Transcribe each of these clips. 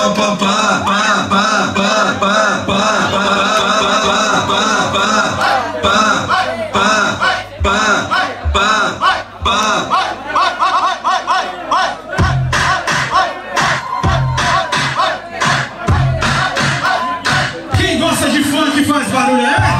Quem gosta de funk faz barulho, é?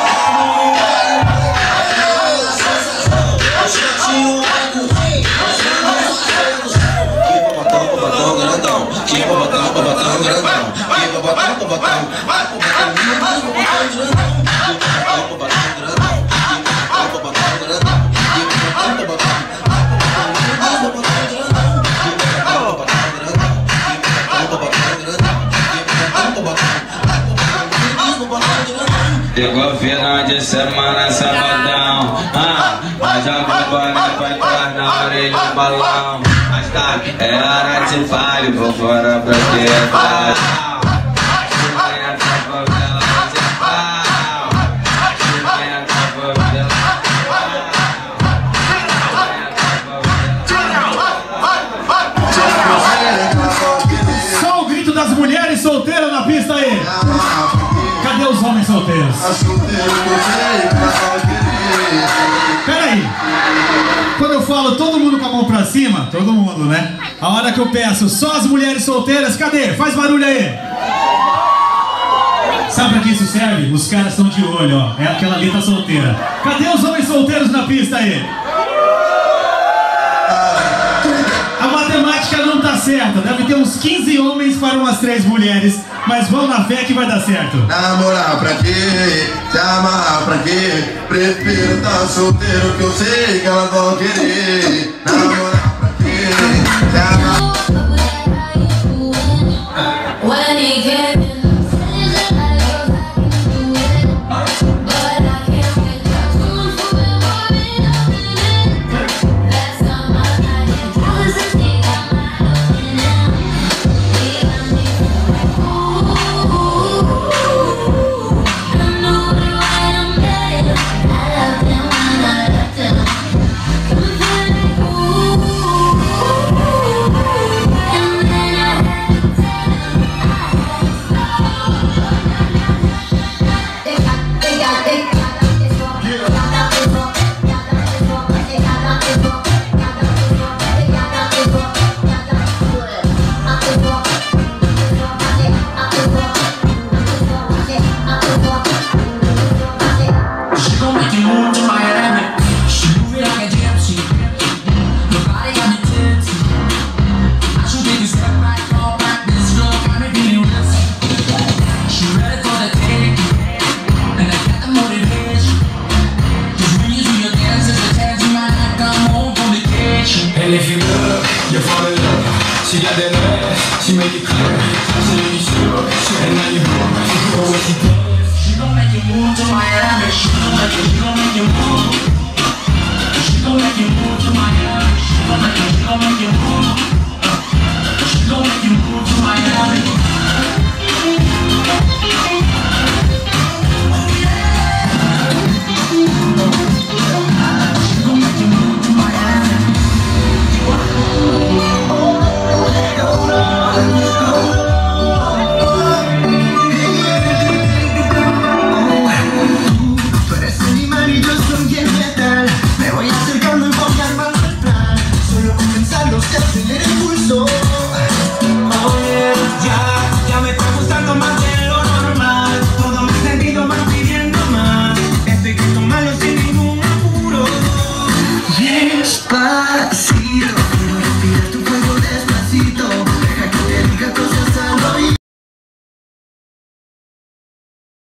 Chegou final de semana, sabadão. Mas já vou embora pra entrar na orelha do balão. Mas tá, é hora de baile, vou fora pra quebrar. Só o grito das mulheres solteiras na pista aí. Cadê os homens solteiros? Peraí. Quando eu falo todo mundo com a mão pra cima, todo mundo, né? A hora que eu peço só as mulheres solteiras, cadê? Faz barulho aí. Sabe pra que isso serve? Os caras estão de olho, ó. É aquela ali tá solteira. Cadê os homens solteiros na pista aí? A matemática não tá certa. Deve ter uns 15 homens para umas 3 mulheres. Mas vão na fé que vai dar certo. Namorar pra quê? Se amarrar pra quê? Prefiro tá solteiro que eu sei que elas vão querer. Namorar pra quê? Se amarrar. And if you look, you fall in love. She got that ass, she make it clear. She make you sure, and now you know what she does. She gon' make you move to my